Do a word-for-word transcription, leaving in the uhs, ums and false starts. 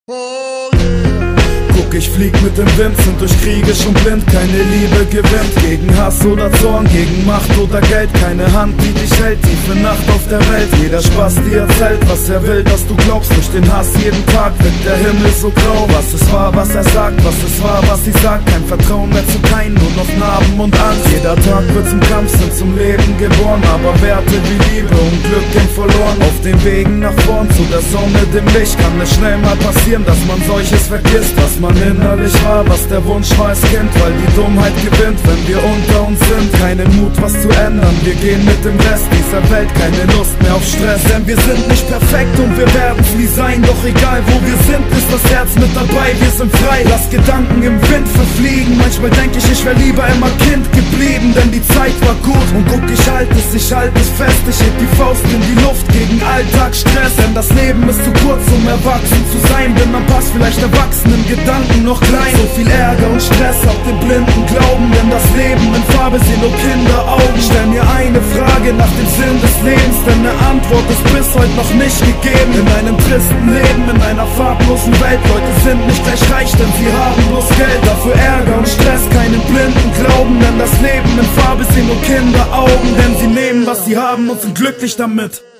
Oh yeah. Guck, ich flieg mit dem Wind, sind durch Kriege schon blind. Keine Liebe gewinnt, gegen Hass oder Zorn, gegen Macht oder Geld. Keine Hand, die dich hält, tiefe Nacht auf der Welt. Jeder Spaß dir erzählt, was er will, dass du glaubst. Durch den Hass jeden Tag wird der Himmel so grau. Was es war, was er sagt, was es war, was sie sagt. Kein Vertrauen mehr zu keinem, nur noch Narben und Angst. Jeder Tag wird zum Kampf, sind zum Leben geboren. Aber Werte wie Liebe und Glück gehen verloren. Auf den Wegen nach vorn, zu der Sonne, dem Licht. Kann es schnell mal passieren, dass man solches vergisst. Was man innerlich war, was der Wunsch war als Kind. Weil die Dummheit gewinnt, wenn wir unter uns sind. Keinen Mut, was zu ändern, wir gehen mit dem Rest dieser Welt. Keine Lust mehr auf Stress, denn wir sind nicht perfekt und wir werden's nie sein. Doch egal wo wir sind, ist das Herz mit dabei. Wir sind frei, lass Gedanken im Wind verfliegen. Manchmal denk ich, ich wär lieber immer Kind geblieben, denn die Zeit war gut. Und guck, ich halt es, ich halt es fest. Ich heb die Faust in die Luft gegen Alltagsstress. Denn das Leben ist zu kurz, um erwachsen zu sein. Bin am Pass vielleicht erwachsen, im Gedanken noch klein. So viel Ärger und Stress auf den blinden Glauben. Denn das Leben in Farbe sehen nur Kinderaugen. Stell mir eine Frage nach dem Sinn des Lebens, denn eine Antwort ist bis heute noch nicht gegeben. In einem tristen Leben, in einer farblosen Welt. Leute sind nicht gleich reich, denn sie haben bloß Geld. Dafür Ärger und Stress, keinen blinden Glauben. Denn das Leben in Farbe sehen nur Kinderaugen. Denn sie nehmen, was sie haben und sind glücklich damit.